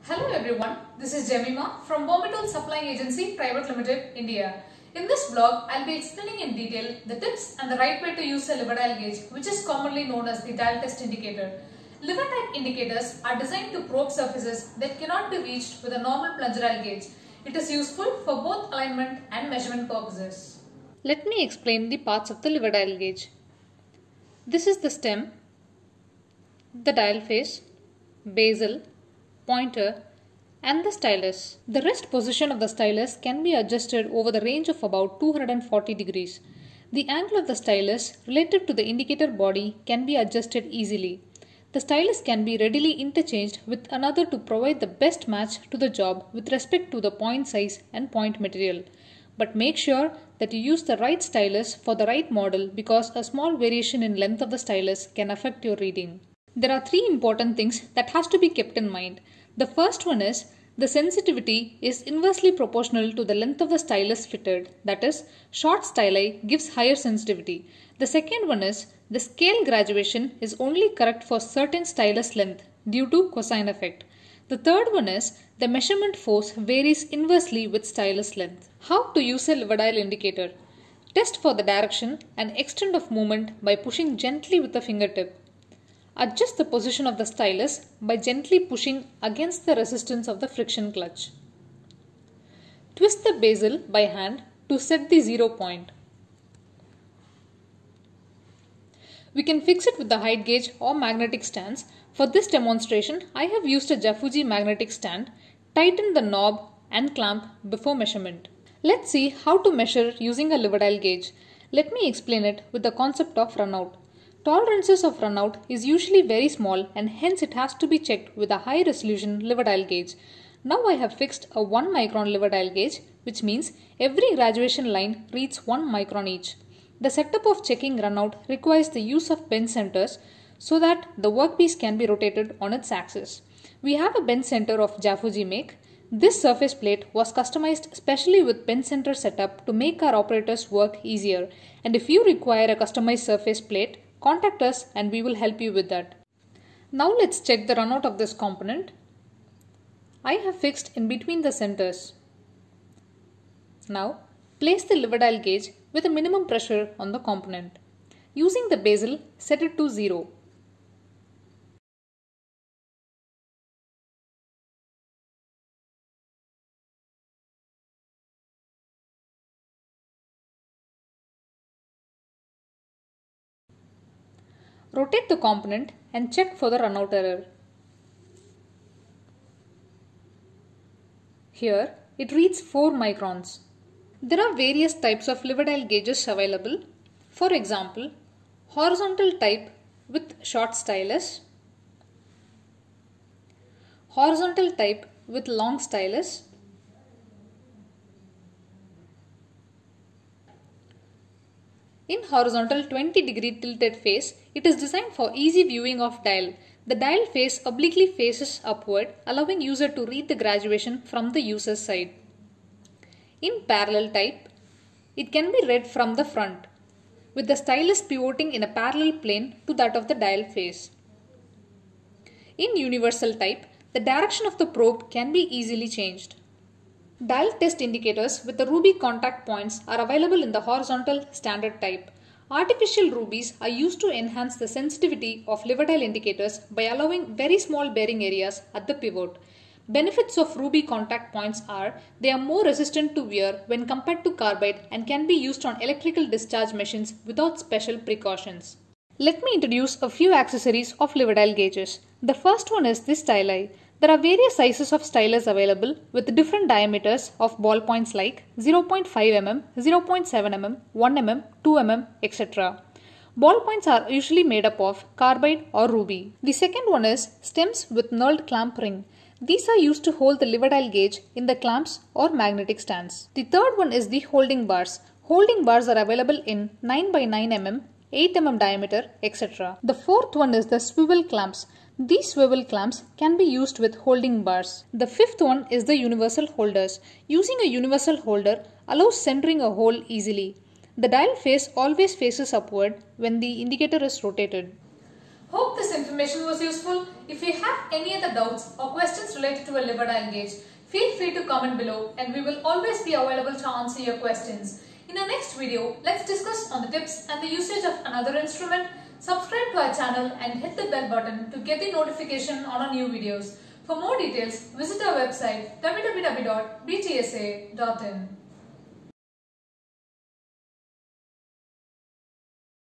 Hello everyone, this is Jemima from Bombay Supplying Agency Private Limited, India. In this blog, I'll be explaining in detail the tips and the right way to use a liver dial gauge, which is commonly known as the dial test indicator. Liver type indicators are designed to probe surfaces that cannot be reached with a normal plunger dial gauge. It is useful for both alignment and measurement purposes. Let me explain the parts of the liver dial gauge. This is the stem, the dial face, bezel, pointer and the stylus. The rest position of the stylus can be adjusted over the range of about 240 degrees. The angle of the stylus relative to the indicator body can be adjusted easily. The stylus can be readily interchanged with another to provide the best match to the job with respect to the point size and point material. But make sure that you use the right stylus for the right model because a small variation in length of the stylus can affect your reading. There are three important things that has to be kept in mind. The first one is the sensitivity is inversely proportional to the length of the stylus fitted, that is, short styli gives higher sensitivity. The second one is the scale graduation is only correct for certain stylus length due to cosine effect. The third one is the measurement force varies inversely with stylus length. How to use a liver dial indicator? Test for the direction and extent of movement by pushing gently with the fingertip. Adjust the position of the stylus by gently pushing against the resistance of the friction clutch. Twist the bezel by hand to set the 0 point. We can fix it with the height gauge or magnetic stands. For this demonstration, I have used a Jafuji magnetic stand. Tighten the knob and clamp before measurement. Let's see how to measure using a liver dial gauge. Let me explain it with the concept of runout. Tolerances of runout is usually very small and hence it has to be checked with a high resolution liver dial gauge. Now I have fixed a 1 micron liver dial gauge, which means every graduation line reads 1 micron each. The setup of checking runout requires the use of bend centers so that the workpiece can be rotated on its axis. We have a bend center of Jafuji make. This surface plate was customized specially with bend center setup to make our operators work easier. And if you require a customized surface plate, contact us and we will help you with that. Now let's check the runout of this component. I have fixed in between the centers. Now place the liver dial gauge with a minimum pressure on the component. Using the bezel, set it to 0. Rotate the component and check for the runout error. Here it reads 4 microns. There are various types of liver dial gauges available. For example, horizontal type with short stylus, horizontal type with long stylus, in horizontal 20-degree tilted face, it is designed for easy viewing of dial. The dial face obliquely faces upward, allowing user to read the graduation from the user's side. In parallel type, it can be read from the front, with the stylus pivoting in a parallel plane to that of the dial face. In universal type, the direction of the probe can be easily changed. Dial test indicators with the ruby contact points are available in the horizontal standard type. Artificial rubies are used to enhance the sensitivity of liver dial indicators by allowing very small bearing areas at the pivot. Benefits of ruby contact points are they are more resistant to wear when compared to carbide and can be used on electrical discharge machines without special precautions. Let me introduce a few accessories of liver dial gauges. The first one is the styli. There are various sizes of stylus available with different diameters of ballpoints like 0.5 mm, 0.7 mm, 1 mm, 2 mm, etc. Ballpoints are usually made up of carbide or ruby. The second one is stems with knurled clamp ring. These are used to hold the liver dial gauge in the clamps or magnetic stands. The third one is the holding bars. Holding bars are available in 9 by 9 mm, 8 mm diameter, etc. The fourth one is the swivel clamps. These swivel clamps can be used with holding bars. The fifth one is the universal holders. Using a universal holder allows centering a hole easily. The dial face always faces upward when the indicator is rotated. Hope this information was useful. If you have any other doubts or questions related to a liver dial gauge, feel free to comment below and we will always be available to answer your questions. In our next video, let's discuss on the tips and the usage of another instrument. Subscribe to our channel and hit the bell button to get the notification on our new videos. For more details, visit our website www.btsa.in.